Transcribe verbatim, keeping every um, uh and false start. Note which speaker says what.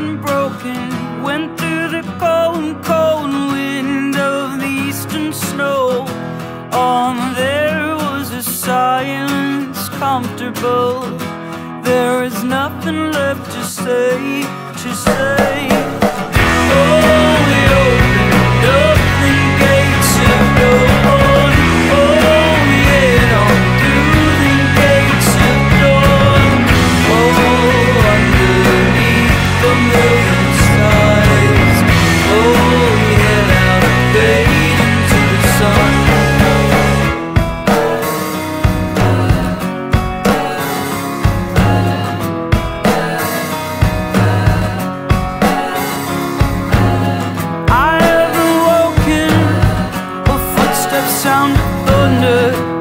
Speaker 1: and broken. Went through the cold, cold wind of the eastern snow. On there was a silence comfortable. There is nothing left to say, to say. Oh, we opened up the gates of dawn. Oh, we head on through the gates of dawn. Oh, underneath the million stars. Oh, we head out of fade into the sun. Sound of thunder